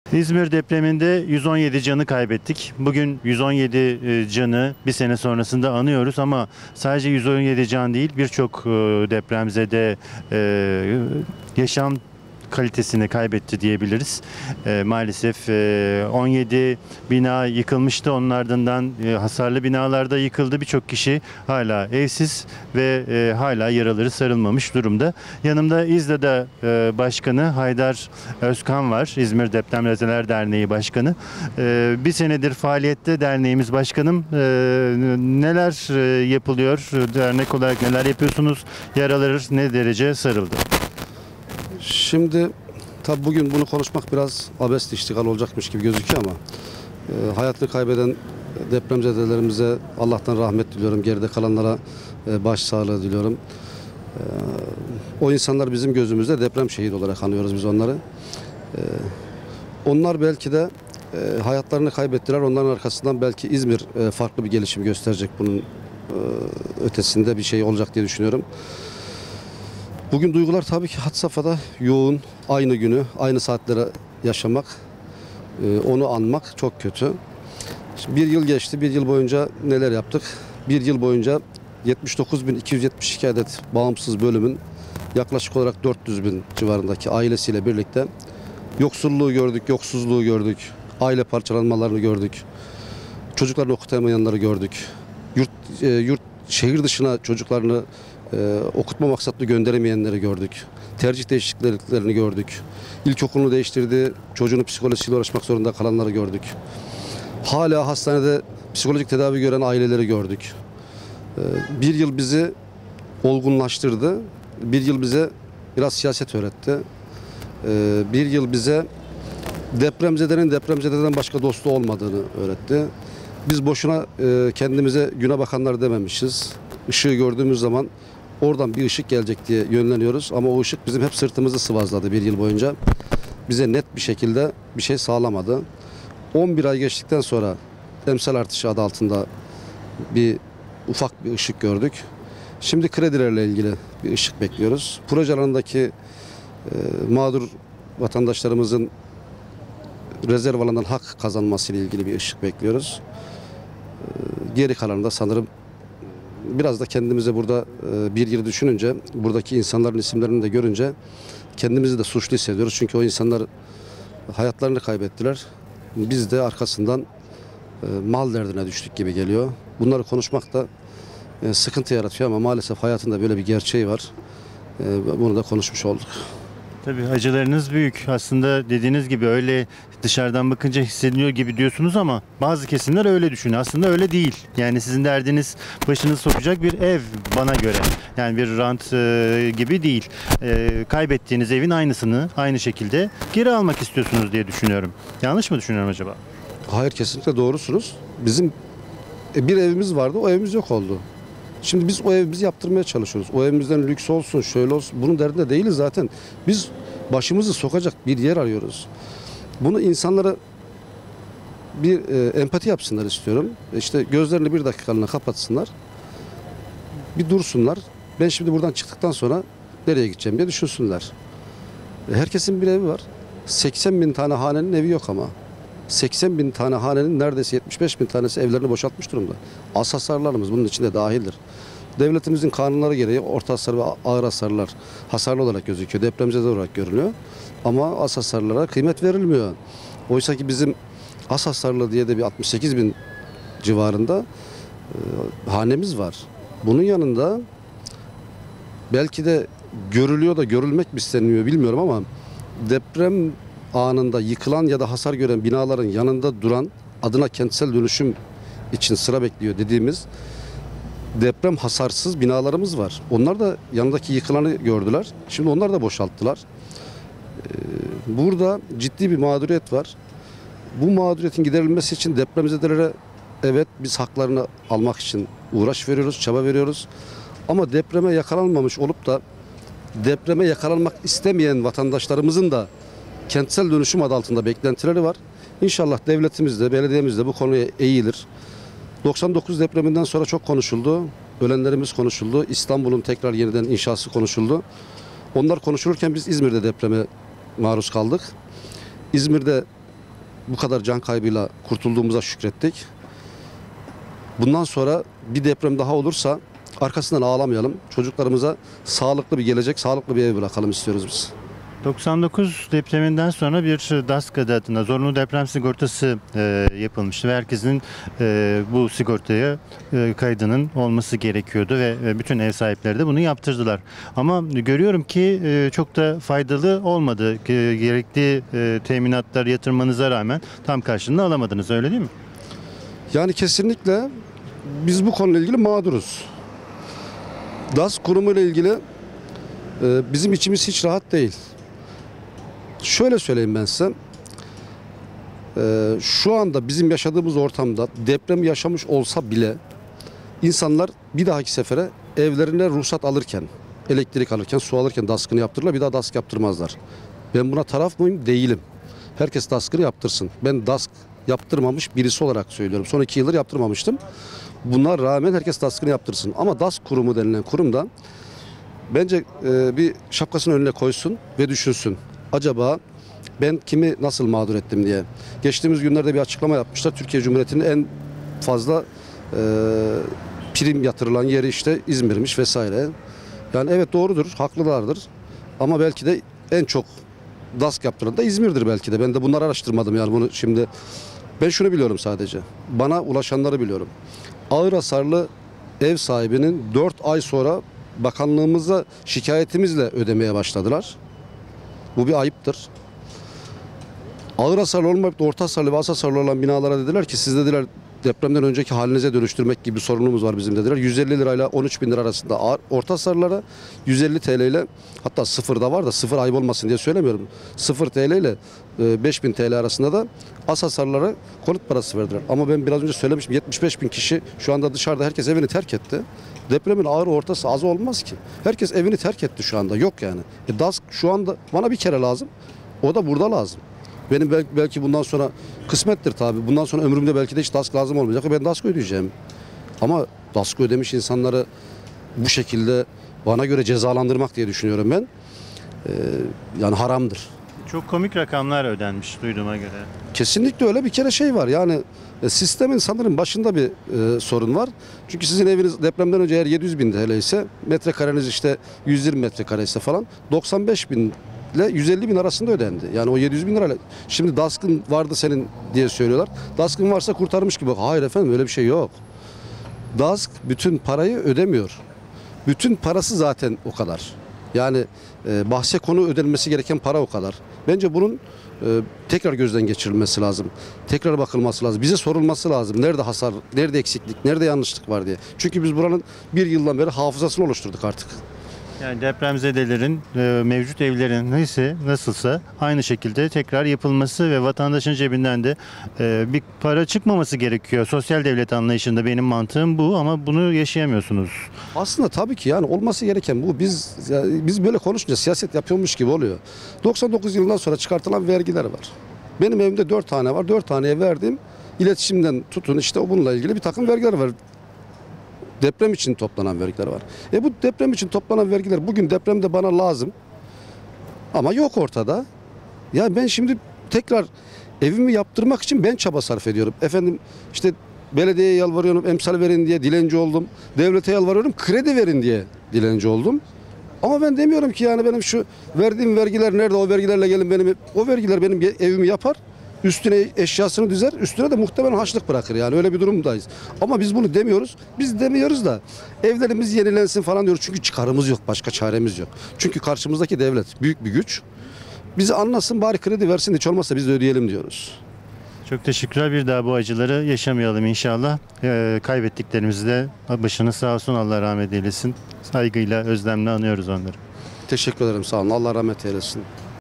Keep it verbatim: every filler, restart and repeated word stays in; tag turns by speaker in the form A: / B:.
A: İzmir depreminde yüz on yedi canı kaybettik. Bugün yüz on yedi e, canı bir sene sonrasında anıyoruz ama sadece yüz on yedi can değil, birçok e, depremzede e, yaşam kalitesini kaybetti diyebiliriz. E, maalesef e, on yedi bina yıkılmıştı. Onun ardından e, hasarlı binalarda yıkıldı. Birçok kişi hala evsiz ve e, hala yaraları sarılmamış durumda. Yanımda İZLA'da e, Başkanı Haydar Özkan var. İzmir Depremzedeler Derneği Başkanı. E, bir senedir faaliyette derneğimiz başkanım. E, neler e, yapılıyor? Dernek olarak neler yapıyorsunuz? Yaralar ne derece sarıldı?
B: Şimdi tabi bugün bunu konuşmak biraz abesle iştigal olacakmış gibi gözüküyor ama e, hayatını kaybeden depremzedelerimize Allah'tan rahmet diliyorum. Geride kalanlara e, başsağlığı diliyorum. E, o insanlar bizim gözümüzde deprem şehit olarak anıyoruz biz onları. E, onlar belki de e, hayatlarını kaybettiler. Onların arkasından belki İzmir e, farklı bir gelişim gösterecek, bunun e, ötesinde bir şey olacak diye düşünüyorum. Bugün duygular tabii ki had safhada yoğun, aynı günü, aynı saatlere yaşamak, onu anmak çok kötü. Şimdi bir yıl geçti, bir yıl boyunca neler yaptık? Bir yıl boyunca yetmiş dokuz bin iki yüz yetmiş iki adet bağımsız bölümün yaklaşık olarak dört yüz bin civarındaki ailesiyle birlikte yoksulluğu gördük, yoksuzluğu gördük, aile parçalanmalarını gördük, çocuklarını okutamayanları gördük, yurt, e, yurt şehir dışına çocuklarını Ee, okutma maksatlı gönderemeyenleri gördük. Tercih değişikliklerini gördük. İlkokulunu değiştirdi, çocuğunu psikolojisiyle uğraşmak zorunda kalanları gördük. Hala hastanede psikolojik tedavi gören aileleri gördük. Ee, bir yıl bizi olgunlaştırdı. Bir yıl bize biraz siyaset öğretti. Ee, bir yıl bize depremzedenin depremzededen başka dostu olmadığını öğretti. Biz boşuna e, kendimize güne bakanlar dememişiz. Işığı gördüğümüz zaman oradan bir ışık gelecek diye yönleniyoruz ama o ışık bizim hep sırtımızı sıvazladı bir yıl boyunca. Bize net bir şekilde bir şey sağlamadı. on bir ay geçtikten sonra emsal artışı adı altında bir ufak bir ışık gördük. Şimdi kredilerle ilgili bir ışık bekliyoruz. Proje alanındaki e, mağdur vatandaşlarımızın rezerv alanından hak kazanması ile ilgili bir ışık bekliyoruz. E, geri kalanında sanırım biraz da kendimize burada bir yıl düşününce, buradaki insanların isimlerini de görünce kendimizi de suçlu hissediyoruz. Çünkü o insanlar hayatlarını kaybettiler. Biz de arkasından mal derdine düştük gibi geliyor. Bunları konuşmak da sıkıntı yaratıyor ama maalesef hayatında böyle bir gerçeği var. Bunu da konuşmuş olduk.
A: Tabii acılarınız büyük. Aslında dediğiniz gibi öyle dışarıdan bakınca hissediliyor gibi diyorsunuz ama bazı kesimler öyle düşünüyor. Aslında öyle değil. Yani sizin derdiniz başınızı sokacak bir ev bana göre. Yani bir rant e, gibi değil. E, kaybettiğiniz evin aynısını aynı şekilde geri almak istiyorsunuz diye düşünüyorum. Yanlış mı düşünüyorum acaba?
B: Hayır, kesinlikle doğrusunuz. Bizim bir evimiz vardı, o evimiz yok oldu. Şimdi biz o evimizi yaptırmaya çalışıyoruz. O evimizden lüks olsun, şöyle olsun. Bunun derdinde değiliz zaten. Biz başımızı sokacak bir yer arıyoruz. Bunu insanlara bir e, empati yapsınlar istiyorum. İşte gözlerini bir dakikalığına kapatsınlar. Bir dursunlar. Ben şimdi buradan çıktıktan sonra nereye gideceğim diye düşünsünler. Herkesin bir evi var. seksen bin tane hanenin evi yok ama. seksen bin tane hanenin neredeyse yetmiş beş bin tanesi evlerini boşaltmış durumda. Az hasarlarımız bunun içinde dahildir. Devletimizin kanunları gereği orta hasar ve ağır hasarlar hasarlı olarak gözüküyor. Depremzede olarak görülüyor. Ama az hasarlara kıymet verilmiyor. Oysa ki bizim az hasarlı diye de bir altmış sekiz bin civarında e, hanemiz var. Bunun yanında belki de görülüyor da görülmek mi istenmiyor bilmiyorum ama deprem anında yıkılan ya da hasar gören binaların yanında duran, adına kentsel dönüşüm için sıra bekliyor dediğimiz deprem hasarsız binalarımız var. Onlar da yanındaki yıkılanı gördüler. Şimdi onlar da boşalttılar. Burada ciddi bir mağduriyet var. Bu mağduriyetin giderilmesi için depremzedelere evet biz haklarını almak için uğraş veriyoruz, çaba veriyoruz. Ama depreme yakalanmamış olup da depreme yakalanmak istemeyen vatandaşlarımızın da kentsel dönüşüm adı altında beklentileri var. İnşallah devletimiz de, belediyemiz de bu konuya eğilir. doksan dokuz depreminden sonra çok konuşuldu. Ölenlerimiz konuşuldu. İstanbul'un tekrar yeniden inşası konuşuldu. Onlar konuşulurken biz İzmir'de depreme maruz kaldık. İzmir'de bu kadar can kaybıyla kurtulduğumuza şükrettik. Bundan sonra bir deprem daha olursa arkasından ağlamayalım. Çocuklarımıza sağlıklı bir gelecek, sağlıklı bir ev bırakalım istiyoruz biz.
A: doksan dokuz depreminden sonra bir DASK adı adına zorunlu deprem sigortası e, yapılmıştı ve herkesin e, bu sigortaya e, kaydının olması gerekiyordu ve e, bütün ev sahipleri de bunu yaptırdılar. Ama görüyorum ki e, çok da faydalı olmadı. E, gerekli e, teminatlar yatırmanıza rağmen tam karşılığını alamadınız, öyle değil mi?
B: Yani kesinlikle biz bu konuyla ilgili mağduruz. DASK kurumu ile ilgili e, bizim içimiz hiç rahat değil. Şöyle söyleyeyim ben size. Ee, şu anda bizim yaşadığımız ortamda deprem yaşamış olsa bile insanlar bir dahaki sefere evlerine ruhsat alırken, elektrik alırken, su alırken DASK'ını yaptırırlar. Bir daha DASK yaptırmazlar. Ben buna taraf mıyım? Değilim. Herkes DASK'ını yaptırsın. Ben DASK yaptırmamış birisi olarak söylüyorum. Son iki yıldır yaptırmamıştım. Buna rağmen herkes DASK'ını yaptırsın. Ama DASK kurumu denilen kurum da bence e, bir şapkasını önüne koysun ve düşünsün. Acaba ben kimi nasıl mağdur ettim diye. Geçtiğimiz günlerde bir açıklama yapmışlar. Türkiye Cumhuriyeti'nin en fazla e, prim yatırılan yeri işte İzmir'miş vesaire. Yani evet doğrudur, haklılardır. Ama belki de en çok DASK yaptıran da İzmir'dir belki de. Ben de bunları araştırmadım yani bunu şimdi. Ben şunu biliyorum sadece. Bana ulaşanları biliyorum. Ağır hasarlı ev sahibinin dört ay sonra bakanlığımıza şikayetimizle ödemeye başladılar. Bu bir ayıptır. Ağır hasarlı olmayıp da orta hasarlı ve az hasarlı olan binalara dediler ki siz dediler depremden önceki halinize dönüştürmek gibi bir sorunumuz var bizim dediler. yüz elli lirayla on üç bin lira arasında ağır, orta hasarlara yüz elli T L ile hatta sıfır da var da sıfır ayıp olmasın diye söylemiyorum. sıfır T L ile beş bin T L arasında da az hasarlara konut parası verdiler. Ama ben biraz önce söylemiştim yetmiş beş bin kişi şu anda dışarıda herkes evini terk etti. Depremin ağır ortası az olmaz ki. Herkes evini terk etti şu anda yok yani. E DASK şu anda bana bir kere lazım. O da burada lazım. Benim belki, belki bundan sonra kısmettir tabii. Bundan sonra ömrümde belki de hiç DASK lazım olmayacak. Ben DASK ödeyeceğim. Ama DASK ödemiş insanları bu şekilde bana göre cezalandırmak diye düşünüyorum ben. Ee, yani haramdır.
A: Çok komik rakamlar ödenmiş duyduğuma göre.
B: Kesinlikle öyle bir kere şey var. Yani e, sistemin sanırım başında bir e, sorun var. Çünkü sizin eviniz depremden önce eğer yedi yüz bin T L ise metrekareniz işte yüz yirmi metrekare ise falan doksan beş bin ile yüz elli bin arasında ödendi. Yani o yedi yüz bin lirayla. Şimdi DASK'ın vardı senin diye söylüyorlar. DASK'ın varsa kurtarmış gibi. Hayır efendim öyle bir şey yok. DASK bütün parayı ödemiyor. Bütün parası zaten o kadar. Yani e, bahse konu ödenmesi gereken para o kadar. Bence bunun e, tekrar gözden geçirilmesi lazım. Tekrar bakılması lazım. Bize sorulması lazım. Nerede hasar, nerede eksiklik, nerede yanlışlık var diye. Çünkü biz buranın bir yıldan beri hafızasını oluşturduk artık.
A: Yani depremzedelerin e, mevcut evlerin neyse nasılsa aynı şekilde tekrar yapılması ve vatandaşın cebinden de e, bir para çıkmaması gerekiyor. Sosyal devlet anlayışında benim mantığım bu ama bunu yaşayamıyorsunuz.
B: Aslında tabii ki yani olması gereken bu. Biz yani biz böyle konuşunca siyaset yapıyormuş gibi oluyor. doksan dokuz yılından sonra çıkartılan vergiler var. Benim evimde dört tane var. dört taneye verdiğim iletişimden tutun işte o bununla ilgili bir takım vergiler var. Deprem için toplanan vergiler var. E bu deprem için toplanan vergiler bugün depremde bana lazım. Ama yok ortada. Ya ben şimdi tekrar evimi yaptırmak için ben çaba sarf ediyorum. Efendim işte belediyeye yalvarıyorum, emsal verin diye dilenci oldum. Devlete yalvarıyorum, kredi verin diye dilenci oldum. Ama ben demiyorum ki yani benim şu verdiğim vergiler nerede, o vergilerle gelin benim, o vergiler benim evimi yapar. Üstüne eşyasını düzer, üstüne de muhtemelen harçlık bırakır yani öyle bir durumdayız. Ama biz bunu demiyoruz. Biz demiyoruz da evlerimiz yenilensin falan diyoruz. Çünkü çıkarımız yok, başka çaremiz yok. Çünkü karşımızdaki devlet büyük bir güç. Bizi anlasın bari kredi versin hiç olmazsa biz de ödeyelim diyoruz.
A: Çok teşekkürler. Bir daha bu acıları yaşamayalım inşallah. E, kaybettiklerimizi de başınız sağ olsun, Allah rahmet eylesin. Saygıyla, özlemle anıyoruz onları.
B: Teşekkür ederim sağ olun. Allah rahmet eylesin.